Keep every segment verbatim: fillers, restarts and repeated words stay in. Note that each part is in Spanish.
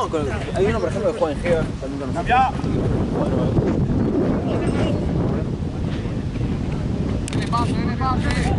No, con, hay uno por ejemplo que juega en Gea, también con nosotros. Bueno, Viene pase, viene pase.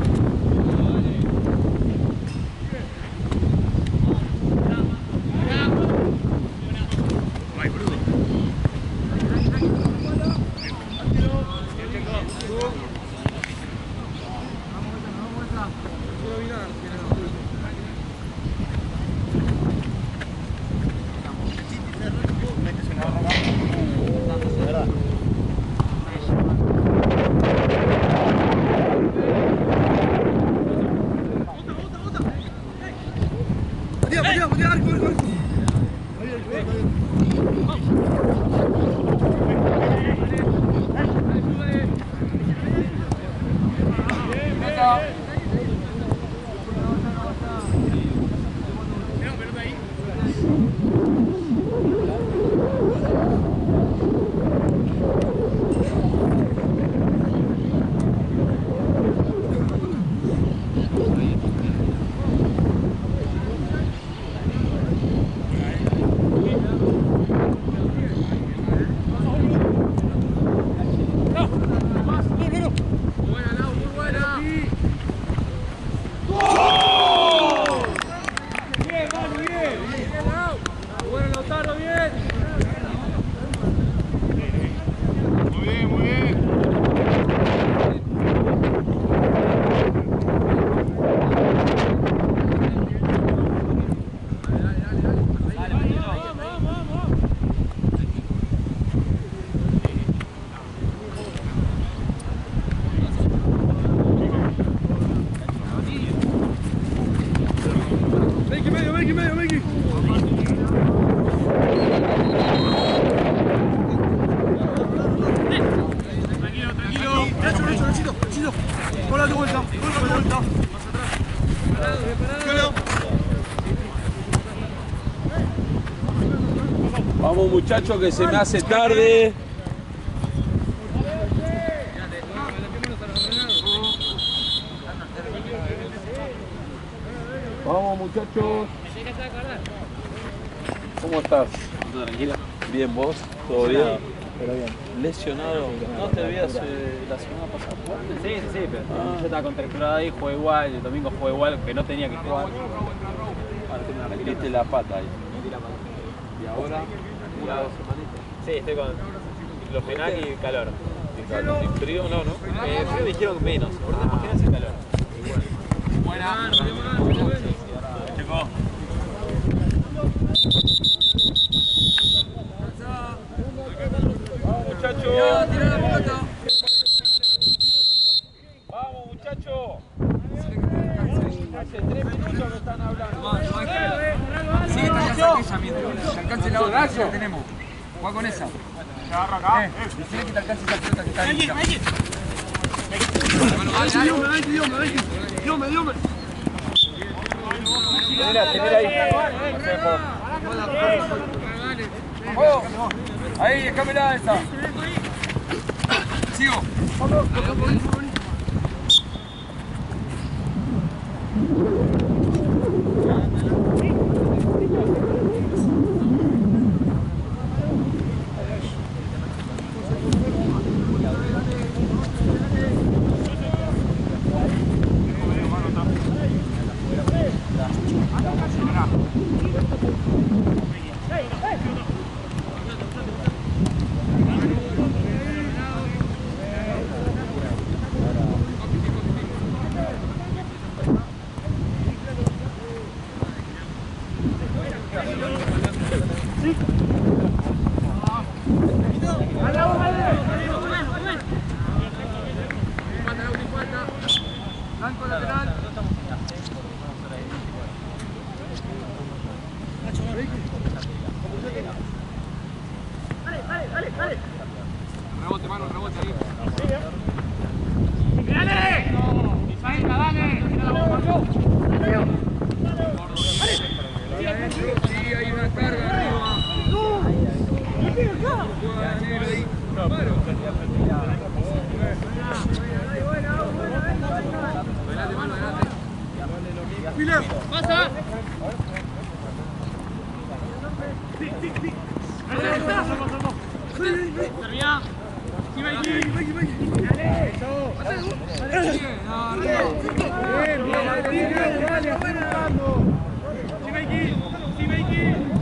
Vamos muchachos que se me hace tarde. Vamos muchachos. ¿Cómo estás? ¿Todo tranquilo? Bien, ¿vos? ¿Todo bien? Pero bien. ¿Lesionado? ¿No te habías eh, la semana pasada jugar? Sí, sí, sí, pero Ah. yo estaba contracturado ahí, jugué igual, el domingo jugué igual, que no tenía que jugar. Metiste la pata ahí. Metí la mano. ¿Y ahora? ¿Una o dos semanitas? Sí, estoy con diclofenac y calor. ¿Y frío no, no? Eh, frío dijeron menos, ahorita imaginas el calor. Buena. ¡Vamos muchachos! Tira la pelota. ¡Vamos muchachos! Hace tres minutos que están hablando. Sigue esta casa aquella mientras te alcance la otra, si la tenemos. Juega con esa. Eh, decirle que te alcance esa pelota que está ahí. Genera, genera ahí. Oh, ahí, déjamela esa. Sigo. Blanco lateral. Dale, dale, dale, dale. Rebote, mano, rebote ahí. ¡Dale! ¡Ismael, dale! Sí, hay una carga arriba. ¡No! ¿Qué tiene acá? ¡Pasa! ¡Sí, sí! Termina. Sí, Mikey. Mikey, Mikey. Dale. Eso. Bien, bien, dale, dale. Sí, Mikey. Sí, Mikey.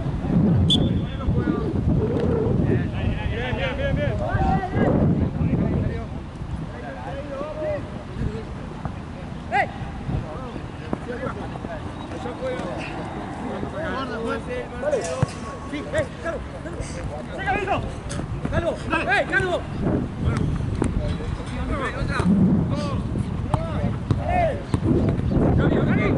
Bien, bien, bien, bien. ¡Hey! Sí, hey, Calvo. ¡Siga, Vito! ¡Calvo! ¡Hey, Calvo! ¡Otra! ¡Hey! ¡Cambio, cambio!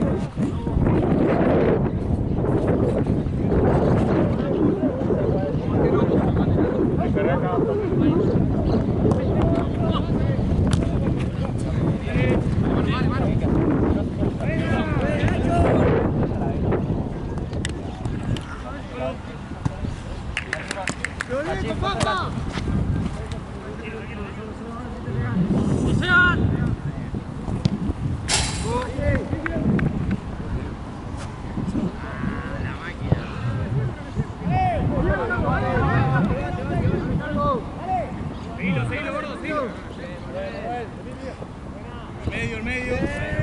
Medio, el medio.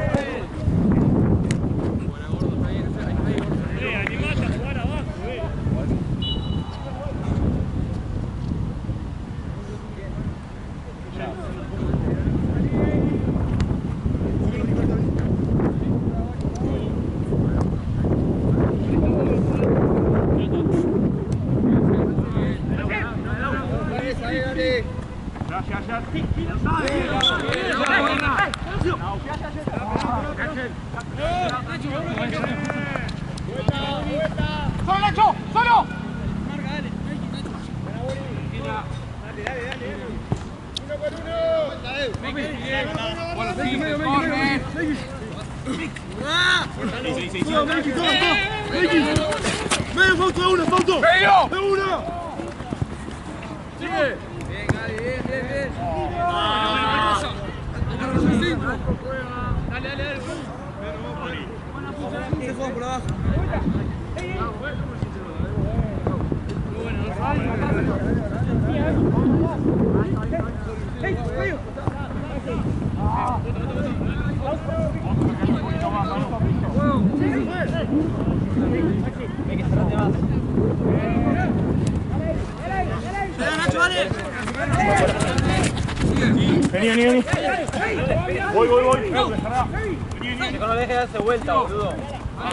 Buena, gordo, está bien, está bien. Eh, animate a jugar abajo, eh. Ya, ya, ya. ¡Solo, Nacho! ¡Solo! Dale, dale, dale. Uno por uno. Bueno, sí, corre. Sí, sí, sí. ¡Medio, Fausto, de uno, Fausto! ¡Medio! ¡De uno! ¡Sigue! Bien, Gary, bien, bien, bien. Dale, dale, dale. Se juega por abajo. Vení, vení, vení. Voy, voy, voy. No lo dejes darse vuelta, boludo. No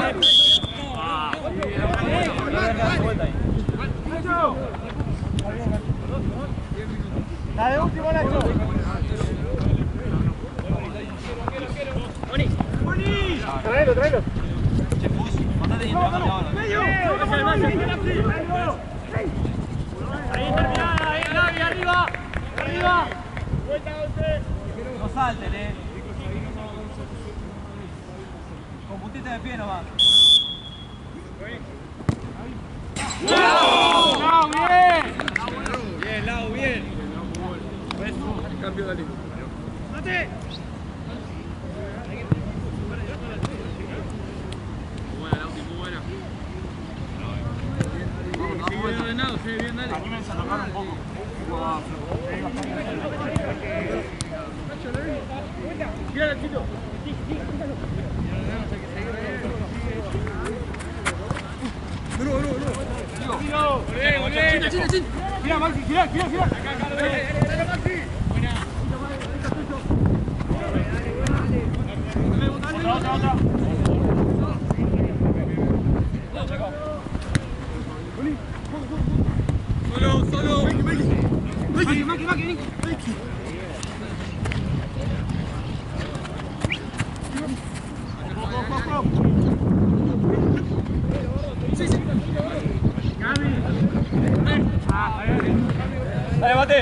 lo dejes darse vuelta ahí. La de último, Nacho. Boni. Boni. Traelo, traelo. Che, Pus, mandate y entramos ahora. Medio. Ahí terminada, ahí, Gaby, arriba. Arriba. Vuelta, once. No salten, eh. Con puntita de pie nomás. ¡Lau, bien! Bien, Lau, bien. Cambio de línea. ¡Mate! Muy buena, Lauti, muy buena. Sigue bien ordenado, sigue bien, dale. Anímense a tocar un poco. Mira, Chito. No, no, no. Tiro. Bien, bien. China, China, China. Gira, Maxi, gira, gira, gira. Acá, acá, dale, dale, Maxi. Buena. Otra, otra, otra. Solo, solo. Maki, Maki. Maki, Maki, Maki. Maki. Sí, sí. Gaby. Dale, bate.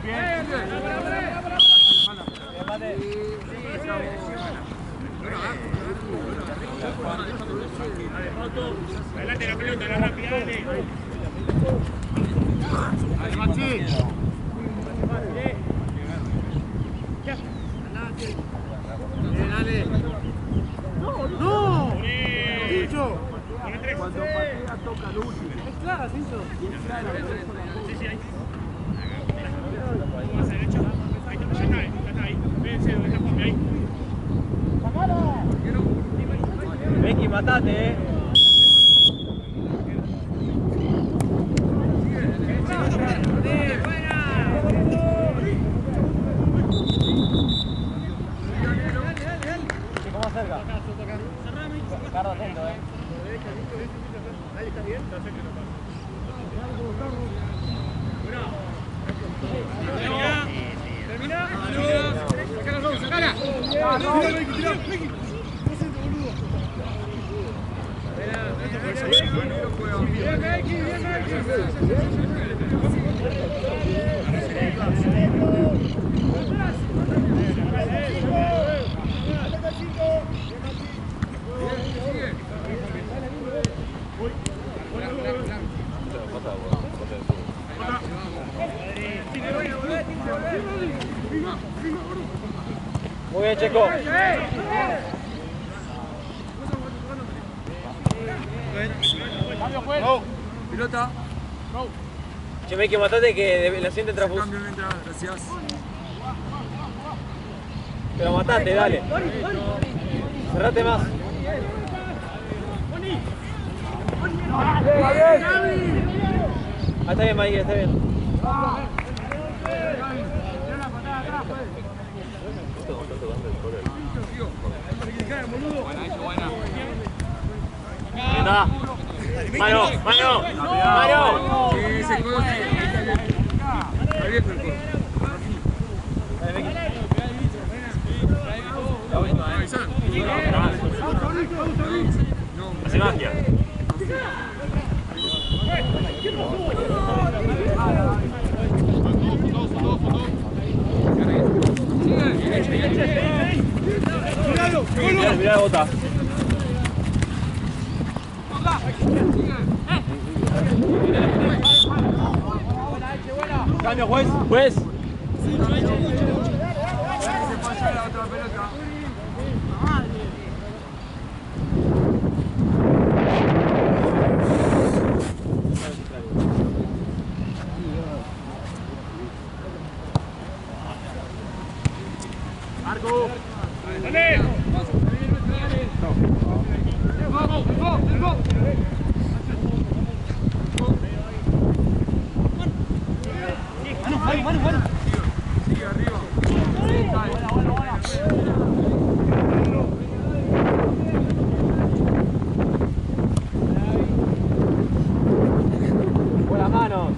Adelante la pelota, la rápida, dale. Dale, Maxi. Bien, dale. No, no. Pincho. Cuando patea toca el último. Es clara, Cinto. Becky, matate, eh. Chico, más cerca. Ricardo, atento, eh. Ahí está bien. Termina. Termina. Sacala. Muy bien, Checo. Go. Pilota. Go. Che, me hay que matarte que de la siguiente transfusión. Cambio mientras, gracias. Pero matate, dale. Cerrate más. Ah, está bien, Mike, está bien. Buena. Mano, mano, mano. Sí, ese codo sí. Abierto el codo. Hace magia. Mirá, mirá la bota. Cambio, juez. Juez. Marco. Dale. Vamos, vamos, vamos. Mano, mano, mano. Sigue arriba. Buena mano.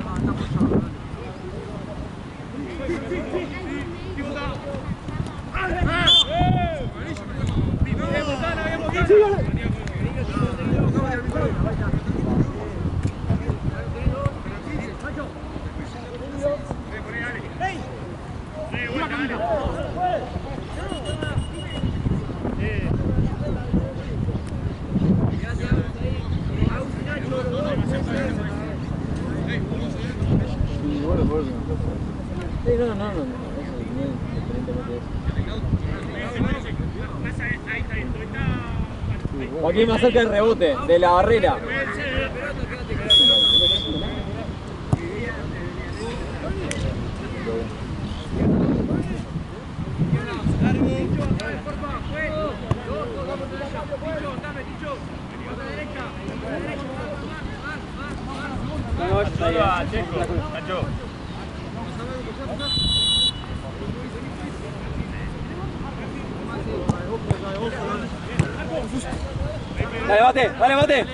Sí, no, no, no, no. Joaquín, más cerca del rebote, de la barrera. No, está bien. Checo, Nacho. Dale, bate, dale, bate.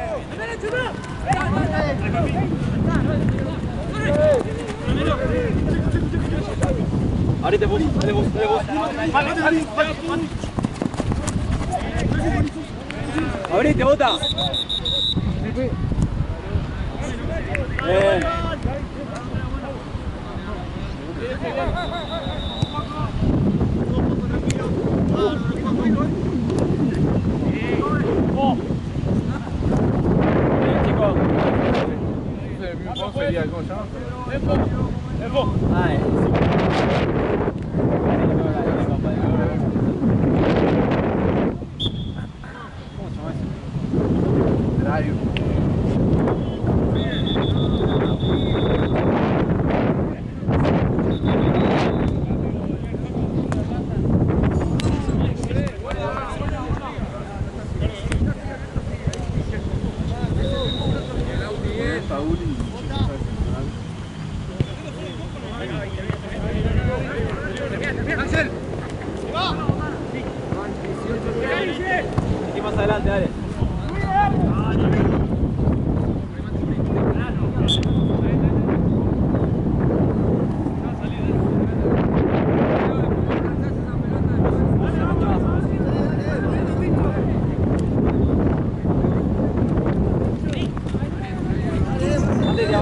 Abrite vos, dale vos, dale vos. Abrite, bota. Bien. Oh. Bien, chicos. ¿Cómo sería? ¿Cómo se llama? Epo. Epo. Ah, eh. ¿Cómo se llama eso? Drive.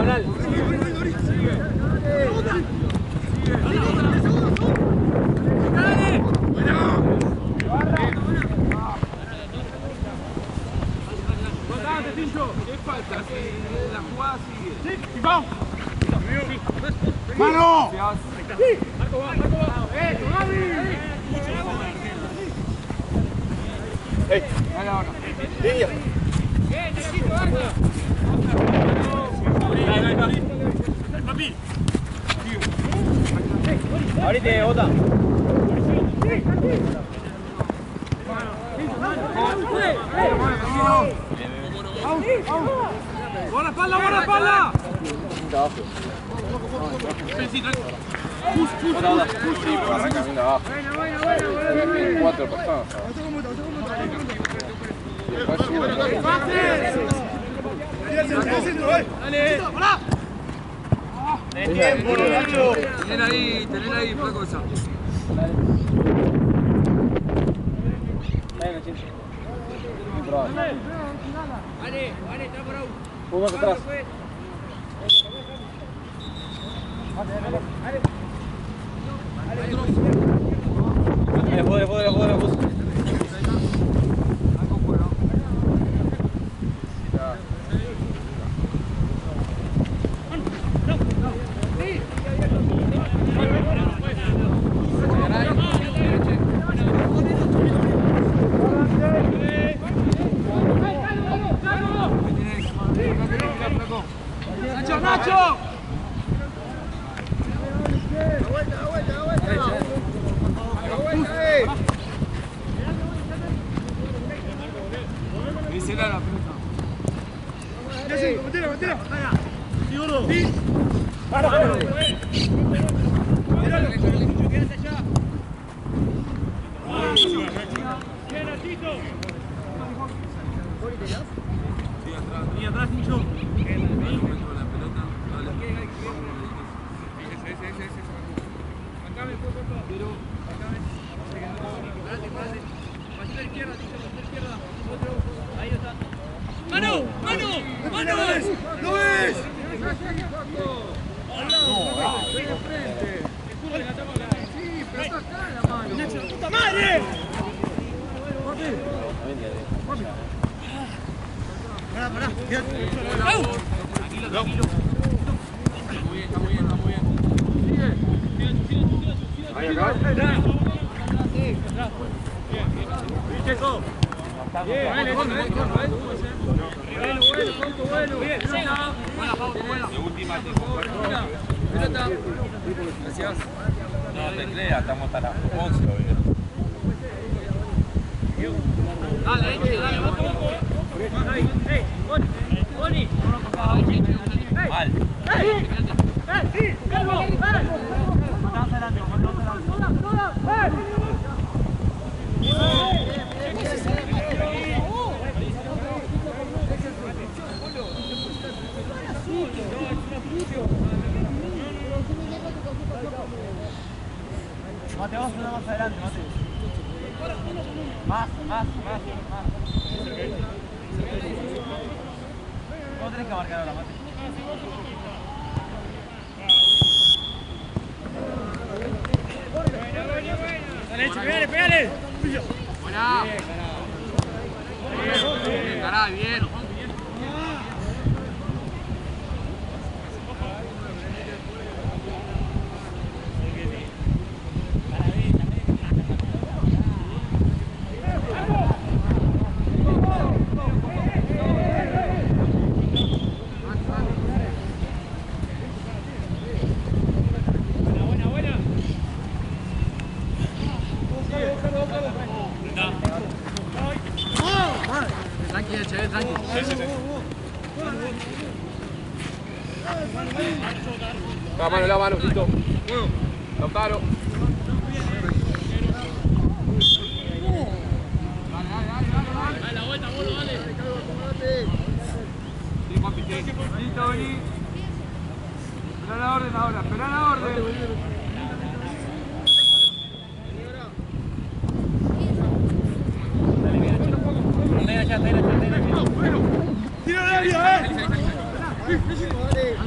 diagonal. ¿Qué falta? Si la jugada sigue. ¡Mano! ¡Ey! ¡Línea! Ahorita, bota. ¡Buena espalda, buena espalda! Arranca bien de abajo. Cuatro personas. Tener ahí, tener ahí, poca cosa. Vale, vale, está por ahí. Uno atrás. Dale, joder, joder, joder, joder. ¡Nacho, Nacho! Dísela la pelota. ¡Metela, metela! ¡Sí, gordo! ¡Sí! ¡Para! Y atrás, Nicho. ¡Mano! ¡Mano! ¡Mano! ¡Lo ves! ¡Puta madre! Pará, pará. ¡Au! Tranquilo, tranquilo. Está muy bien, está muy bien, está muy bien. Ahí acá. Checo. Bien, bueno, bueno, bueno. Bien, buena, Pau, buena. De última te Pelota. Gracias. No te creas, estamos hasta las once hoy. Dale, dale, dale, vamos, vamos. ¡Ey! ¡Boni! Mal. ¡Ey! ¡Ey! ¡Sí! ¡Calvo! ¡Ey! ¡Más adelante, más adelante! Mate, vamos una más adelante, Mate. Más, más, más, más. ¿Cómo tenés que marcar ahora, Mate? Dale, Eche, pegale, pegale. Buena. Bien, caray, bien. Tranqui, Eche, tranqui. Sí, sí, sí. La mano, la mano, listo. Lautaro. Dale la vuelta, boludo, dale. Sí, papi, sí. Listo, vení. Esperá la orden ahora, esperá la orden. Dale, allá, dale, allá, dale, allá. ¡Tira al área, eh!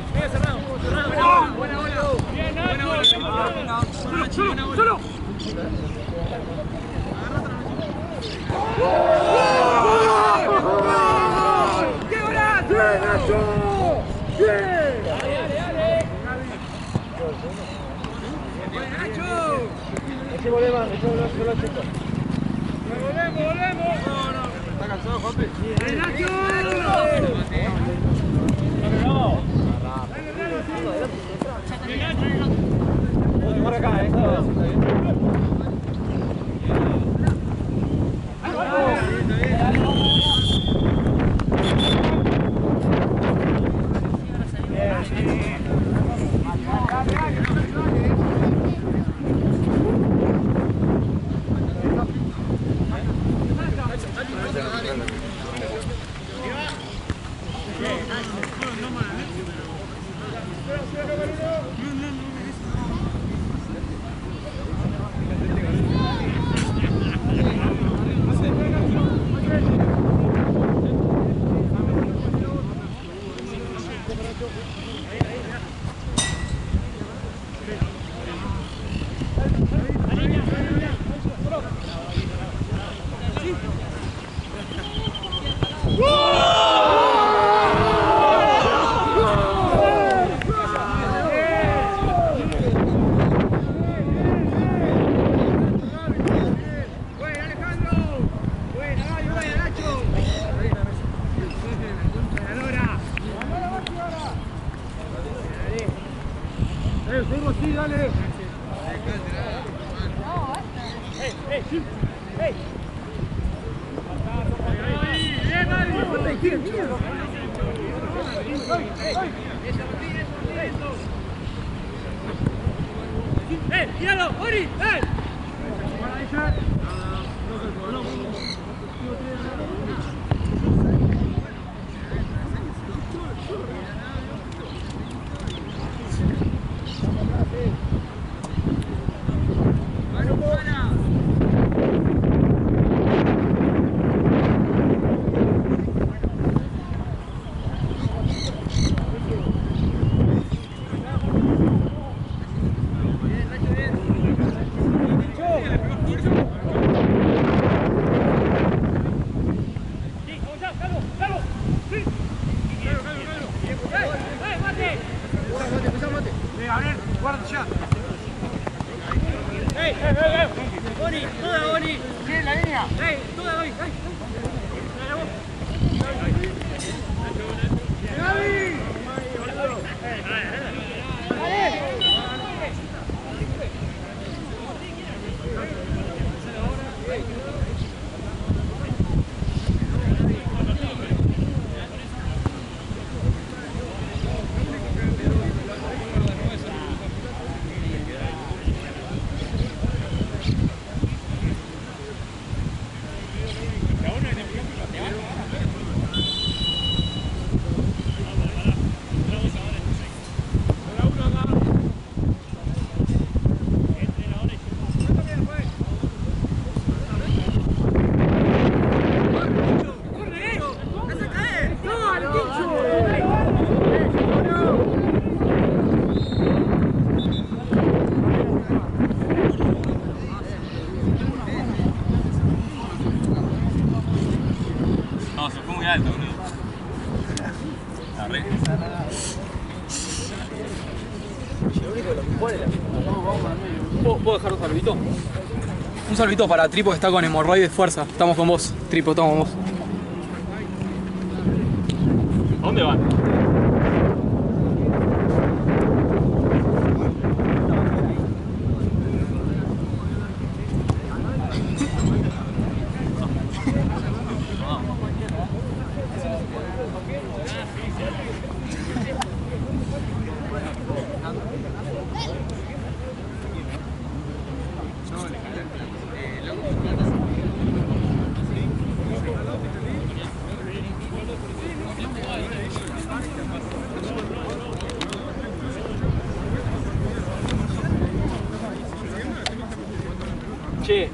¿Puedo dejar un saludito? Un saludito para Tripo que está con hemorroides, fuerza. Estamos con vos, Tripo, estamos con vos. ¿A dónde van? Che.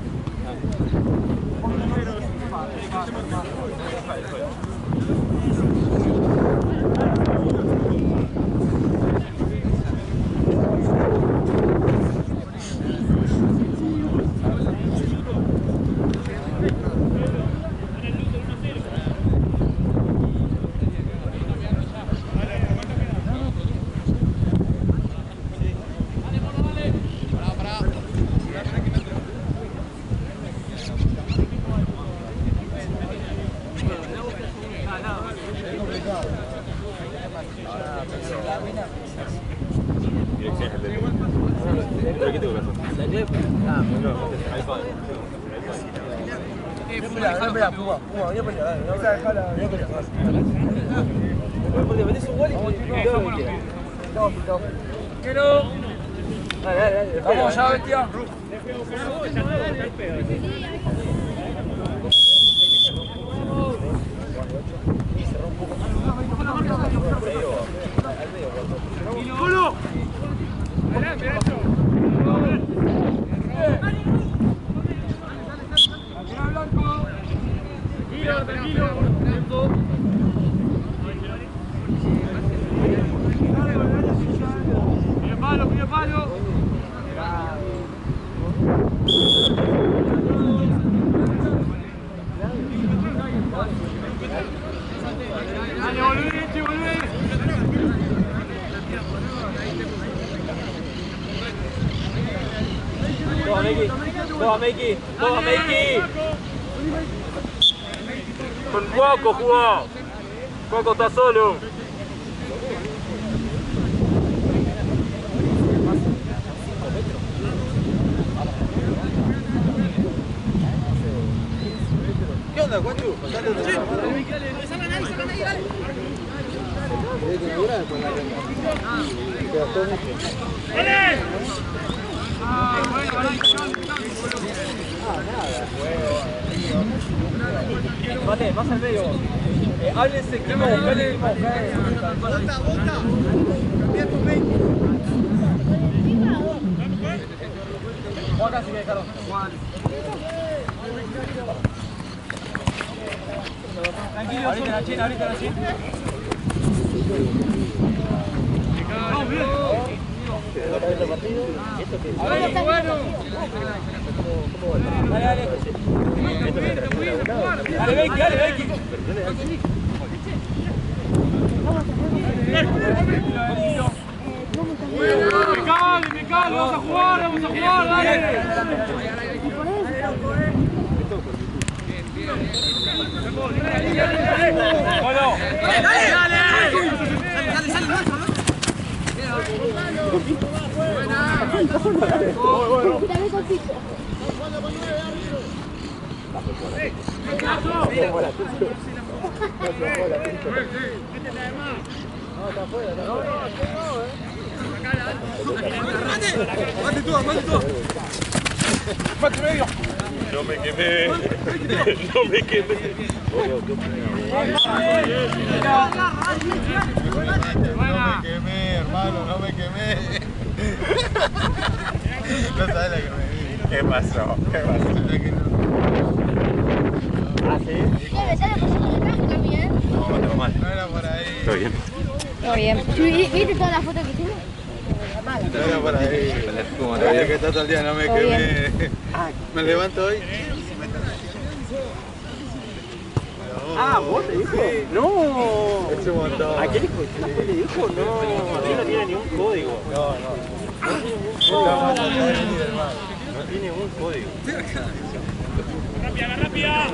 Vamos ya, bestia. Toma, Meki. Toma, Meki. Con Cuaco jugó. Cuaco está solo. ¿Qué onda, Guachu? Mate, más al medio. Eh, háblense, ¿qué me busca? Bota, bota. Cambia tu veinte. Juan casi me dejaron. Juan. Tranquilo, ahorita la China, ahorita la China. Vamos bien. Dale, bueno. Dale, dale. Dale, Becky, dale, Becky. Me cale, me cale, vamos a jugar, vamos a jugar, dale. Bueno, dale, dale, dale, sale, sale, No me quemé. No me quemé. No me quemé, hermano, no me quemé. No sabes la que me di. ¿Qué pasó? ¿Qué pasó? ¿Ah, sí? ¿Qué? ¿Ya le pusimos el traje también? No, tengo mal. No era por ahí. Estoy bien. Todo bien. ¿Viste todas las fotos que hicimos? No era por ahí. Oye, que está todo el día, no me Todo quemé. Me levanto hoy. Ah, ¿vos te dijo? No. Es un montón. ¿A qué dijo? ¿Qué le dijo? No. Aquí no tiene ningún código. No, no. No tiene ningún código. No tiene ningún código. ¡Rápida, rápida!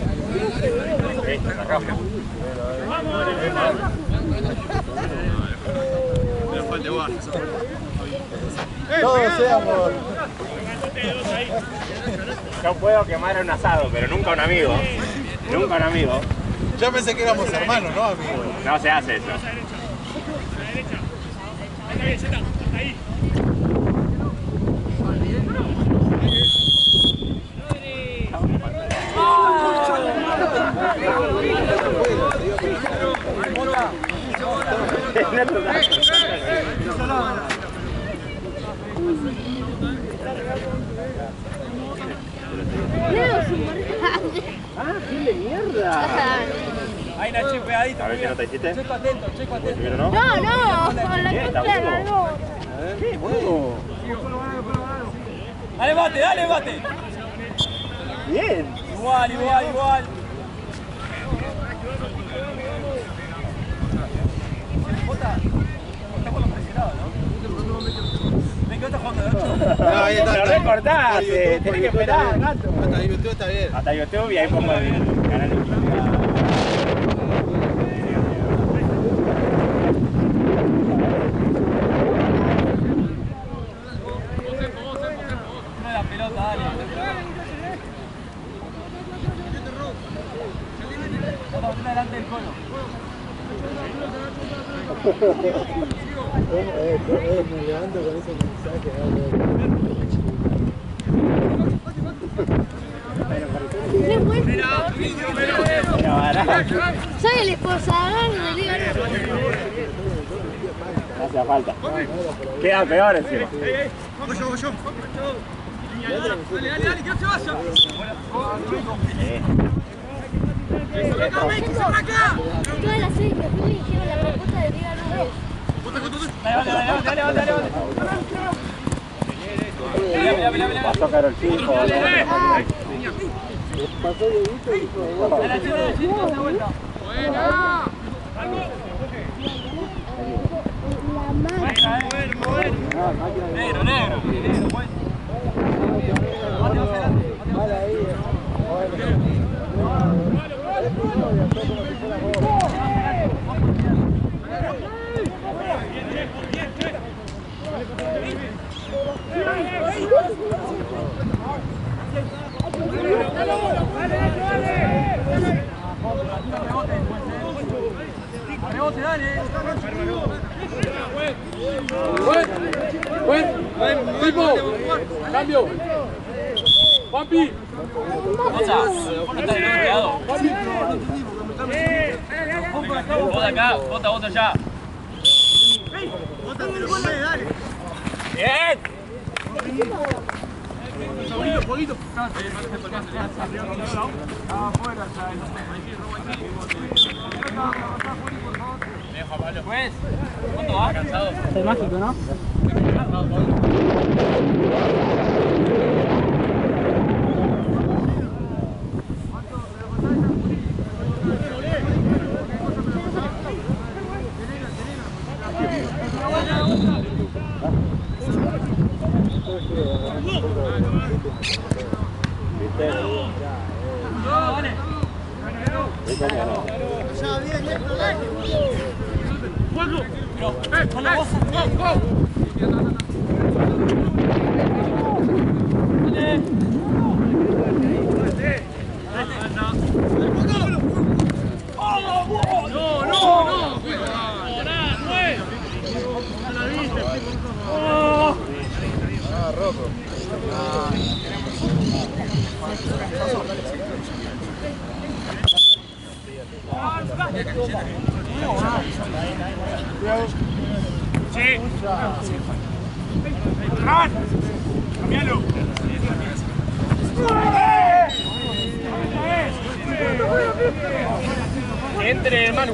Todos seamos. Yo puedo quemar un asado, pero nunca un amigo. Nunca un amigo. Yo pensé que éramos hermanos, ¿no, amigo? No se hace eso. Ah, fin de mierda. Ahí Nacho, pegadito. A ver qué nota hiciste. Checo atento, checo atento. ¿Primero no? No, no, con la Bien, está cúpula bueno. no. ¿Qué? Bueno. Dale, bate, dale, bate. Bien. Igual, igual, igual. Bota. Está por los presionados, ¿no? Ven que está jugando de ocho. No, ahí está. Lo recortaste, tenés que esperar, gato. Hasta YouTube está bien. Hasta YouTube y ahí pongo el canal de YouTube. Me levanto con ese mensaje. ¡Qué bueno! Soy el esposador de Liga. No hacía falta. Queda peor encima. Voy yo, voy yo. Dale, dale, dale, que no se vaya. Todas las series que fui dijeron la propuesta de Liga Nubes. Dale, dale, dale, dale, dale, dale. Pasó Carol Chico. Pasó de gusto y dijo, Dale, dale, dale, dale, vuelta. Negro, negro, negro, pues. mal ahí. Rebote, dale. Buen, buen, tipo. Cambio. Juanpi. Vos acá, vota, vota ya. Bien. Poquito, poquito. Pues, ¿cuánto va? Cansado. Es mágico, ¿no? Cambialo. Entre, hermano.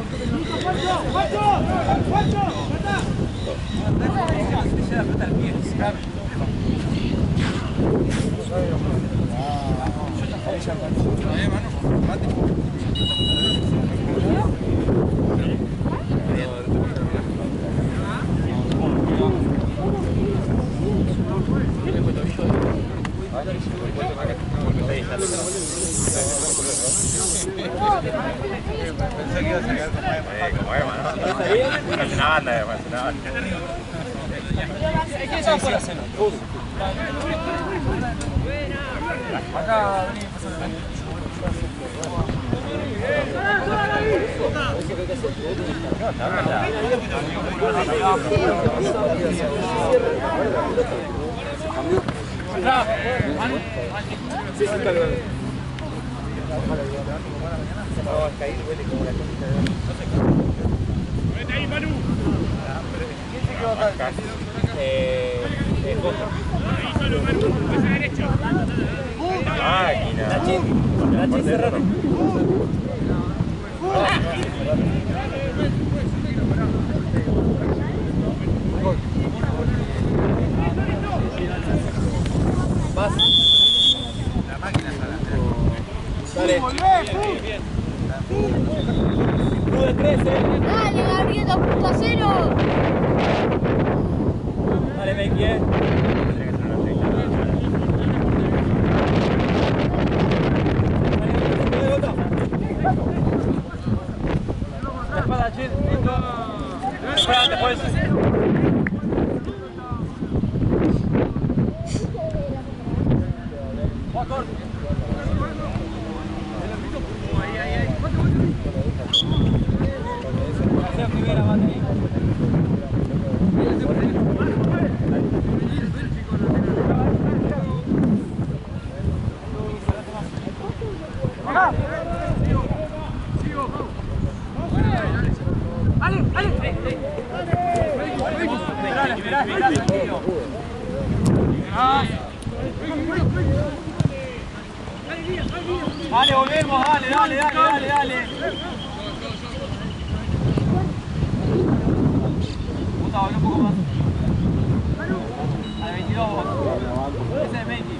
Pensé que iba a sacar como Ema, como Ema, ¿no? Casi una banda, además, una banda. ¿Quién está por hacer? Acá, vení, Vete ahí, Manu. Eh, eh, Jota. Ahí solo, Manu. Pasa derecho. Máquina. Nachi, cerrate. Más. La máquina para. Dale. nueve trece. Dale, Gabriel, dos punto cero. Dale, Menky, eh. La espada, Chil. Espera, después. Ahí, ahí, ahí. Primera, mate ahí. esperá, esperá, tranquilo. Dale, volvemos, dale, dale, dale, dale, dale. Puta, volvé un poco más. A la veintidós vos. Ese es Menki.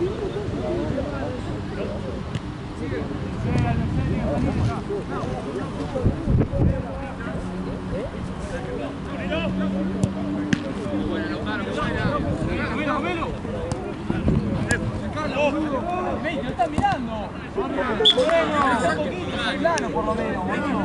Menki, lo estás mirando. Bueno, un poquito, plano por lo menos, boludo.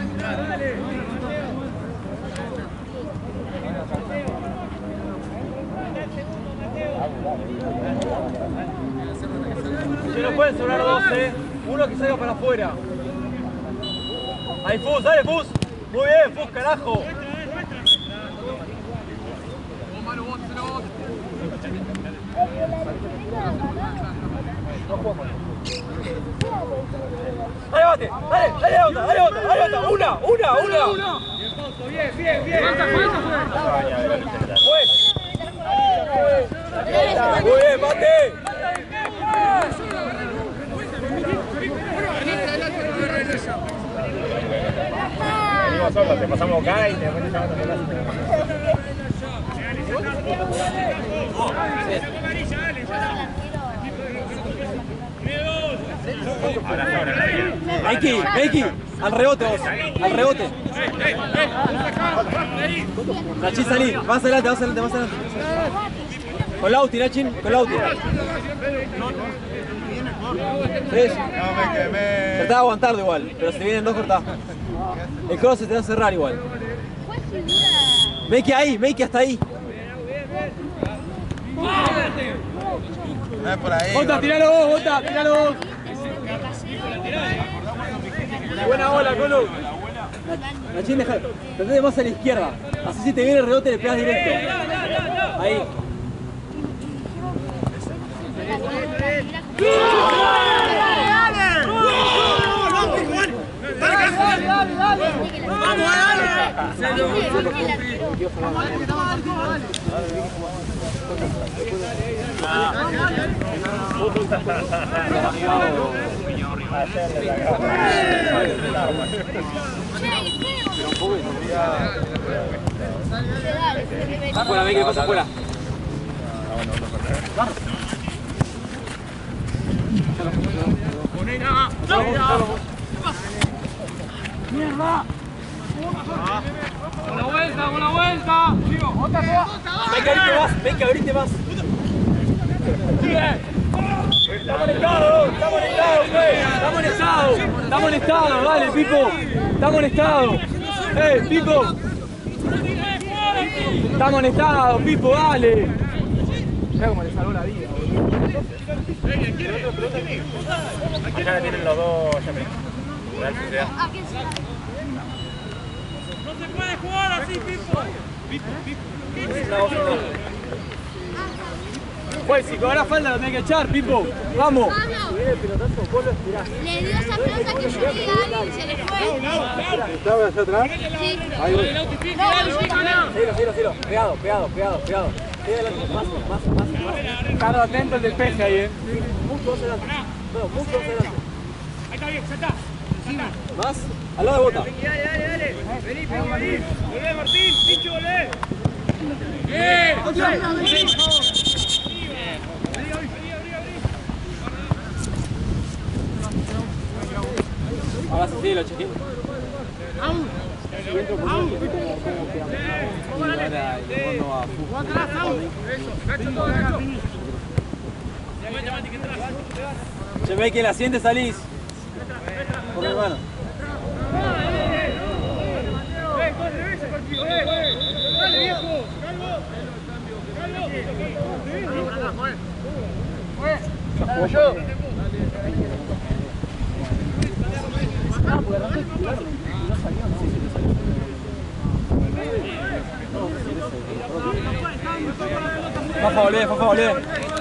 Se nos pueden sobrar dos, eh. Uno que salga para afuera. Ahí, Fus, dale, Fus. Muy bien, Fus, carajo. Dale, bate, dale, dale otra, dale otra, dale otra. Una, una, una. Bien, bien, bien. Muy bien, bate. Venimos solos, te pasamos acá y te después te llamamos a tu casa. Meiki, Meiki, al rebote vos, al rebote. Nachin, salí, más adelante, más adelante, más adelante. Con Lauti, Nachin, con Lauti. ¿Ves? Tratá de aguantarlo igual, pero si te vienen dos cortás. El cross se te va a cerrar igual. Meiki ahí, Meiki hasta ahí. No es por ahí. Bota, tiralo vos, Bota, tiralo vos. Buena bola, Colo. Nachin, deja. Traté de más a la izquierda. Así si te viene el rebote le pegas directo. Ahí. Afuera, ven que pasa afuera. ¡Mierda! ¡Con la vuelta, con la vuelta! ¡Otra, ven que abriste más, ven que abriste más. ¡Está molestado! ¡Está molestado, güey! ¡Está molestado! ¡Está molestado! ¡Dale, Pipo! ¡Está molestado! ¡Eh, Pipo! ¡Está molestado, Pipo! ¡Dale! Mira cómo le salvó la vida, boludo. Acá tienen los dos ya. ¡No se puede jugar así, Pipo! ¡Pipo, Pipo! Pues si cobra falta lo tenés que echar, Pipo. Vamos. Le dio esa pelota que yo vi a alguien y se le fue. ¿Estaba allá atrás? Sí. Ahí voy. Ciro, Ciro, Ciro. Pegado, pegado, pegado, pegado. Más, más, más, más. Estando atento el despeje ahí, eh. Mucho más adelante. No, mucho más adelante. Ahí está bien, ya está. Más, al lado de Bota. Dale, dale, dale. Vení, vení, vení. Volvé, Martín. Picho, volvé. Bien. Ahora sí, lo chequín. Se ve que la siente, salís. Por mi mano. Dale, viejo. Como yo. Fafa, volvé, Fafa, volvé.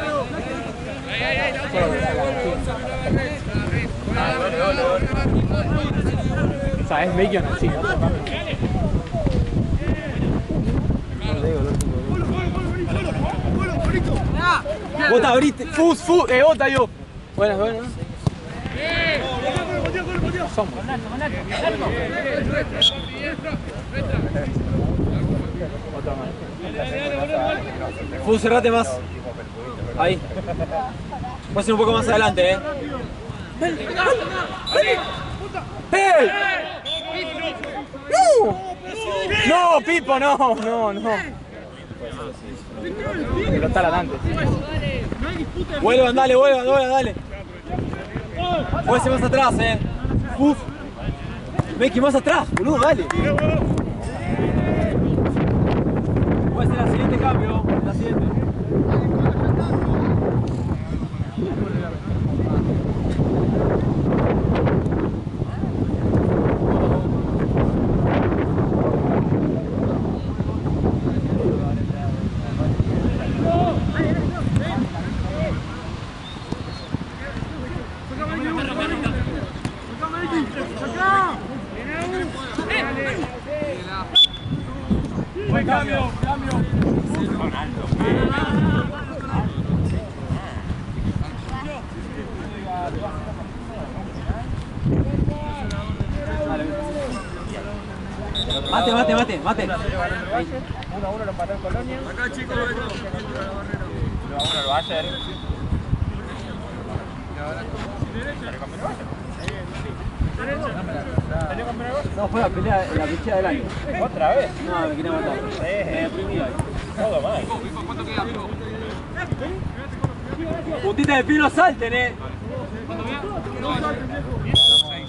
¿Sabes? Bacon, sí. Bota, abriste. Fus, fus, eh, bota yo. Buenas, buenas. Fus, cerrate más. Ahí. Puede ser un poco más adelante, eh. ¡Hey! ¡No! No, Pipo, no, no, no. Pero está adelante. Vuelvan, dale, vuelvan, vuelvan, dale. Puede ser más atrás, eh. Uf. Becky, más atrás, boludo, dale. Puede ser la siguiente cambio, la siguiente. Cambio, cambio. Mate, mate, mate, mate. uno a uno lo empató el Colonia. Acá, chicos. uno a uno lo hace. No, fue la pelea, la pelea del año. ¿Otra vez? No, me quería matar. Me deprimí ahí. Todo mal. ¿Cuánto queda, Pico? Puntita de pino salten, eh. ¿Cuánto queda? No, seis.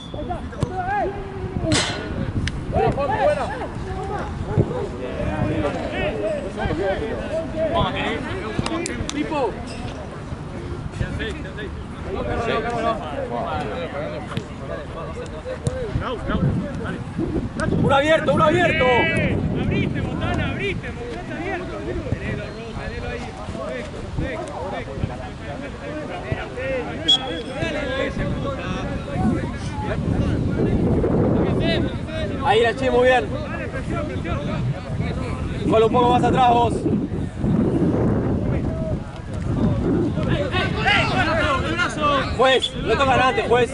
Buena, Juan, buena. Vamos, Pipo. Quedan seis, quedan seis. ¡Uno abierto, uno abierto! Abriste, Botana, abriste, Botana abierto. Tenelo, Ro, tenelo ahí. Ahí la che, muy bien. Solo un poco más atrás vos. Juez, no tocan antes, juez.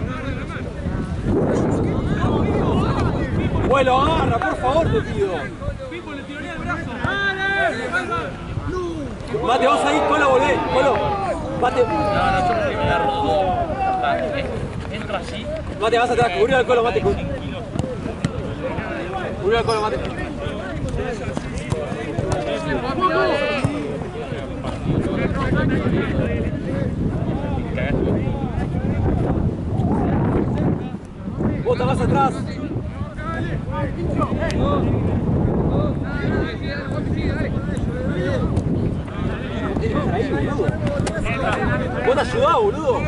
Juez, lo agarra, por favor, te pido. Pipo, le tiraría el brazo. Mate, vos ahí, Colo, volvé, Colo. Mate. No, no, yo me voy a dar. Entro así. Mate, vas atrás, cubrió al Colo, Mate. Cubrió al Colo, Mate. Bota más atrás. Vos te ayudás, boludo.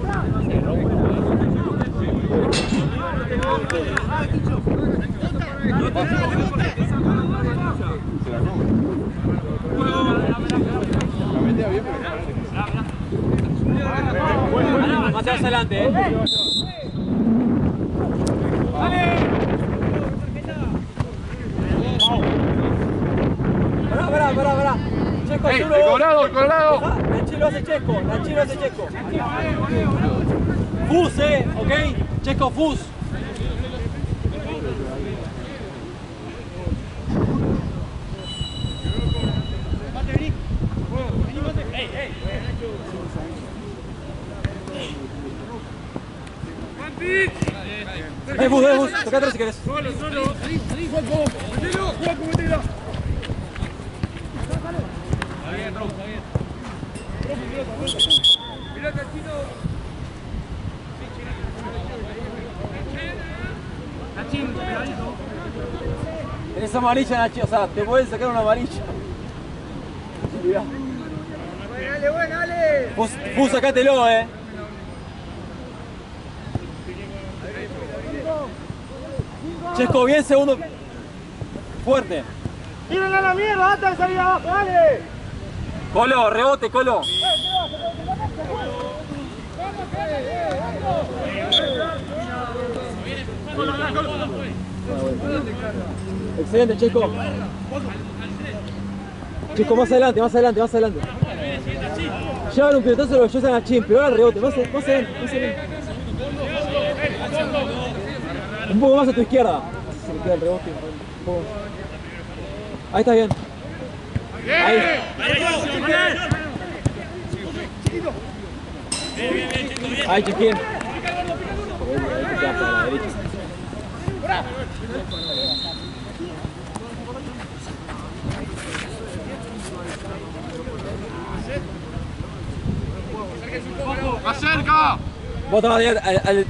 Más adelante, eh. Pará, pará, pará, pará. Checo, ¡Ey, el colorado, el colorado! Nachi lo hace Checo, Nachi lo hace Checo. Fus, eh, ok. Checo, Fus. Eh, Fus, eh, Fus. Toca atrás si querés. Solo, solo. Metelo, Juaco, metela. Está bien, Rob, está bien. Mirá, Cachino. Cachín, pegadito. Tenés amarilla, Nachi, o sea, te pueden sacar una amarilla. Dale, bueno, dale. Fus, Fus, sacátelo, eh. Checo, bien, segundo. Fuerte. ¡Tírenle a la mierda! ¡Hasta de salir abajo! ¡Dale! Colo, rebote, Colo. Excelente, Checo. Checo, más adelante, más adelante, más adelante. Llevan un pelotazo los Josan a Chin, pero ahora el rebote. Más, más bien, más bien. Un poco más a tu izquierda. Se le queda el rebote. Un poco. Ahí está bien. Ahí. Ahí, Chiquín. Ahí te queda para la derecha. ¡Más cerca! Vos tomás al... al, al...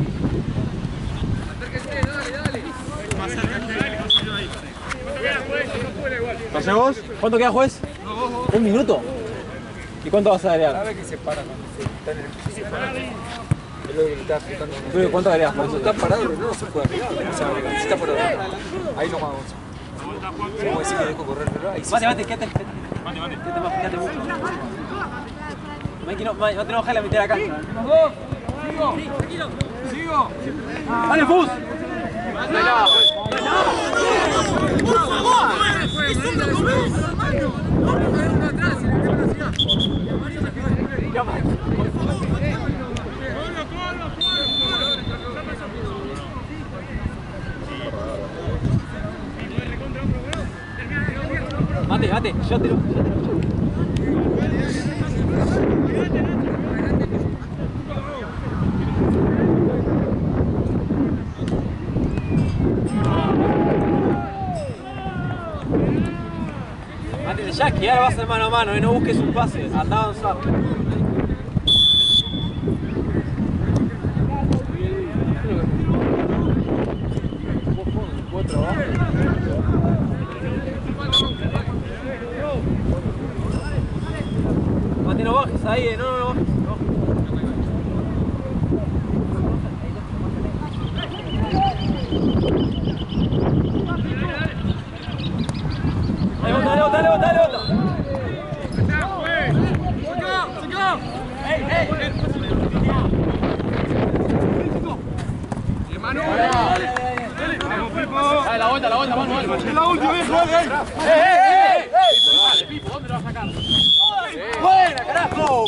¿Pase vos? ¿Cuánto queda, juez? ¿Un minuto? ¿Y cuánto vas a agregar? Sabe que se para cuando se está en el piso, se para. Es lo que le está afectando. Pero, ¿cuánto agregas? Cuando está parado, no se puede agregar. No se agregar. Si está parado, ahí nomás vamos. Vamos a decir que dejo correr el reloj. Ahí sí. Mate, mate, quédate. Mate, mate. Quédate más, quédate mucho. No, no, no tenemos que la meter a la cancha. Sigo. Sigo. Sigo. ¡Dale, Fus! Mate, mate, yo te lo... Mate, ya que ahora vas a hacer mano a mano y no busques un pase, anda a avanzar. Mate, no bajes ahí, no, no, no bajes. Dale, dale, dale, dale, dale, dale, la vuelta, la vuelta, vamos, vamos. ¡Es la última, viejo! ¡Eh, ¡Eh, eh, eh! Dale, Pipo, ¿dónde lo vas a sacar? ¡Buena, carajo!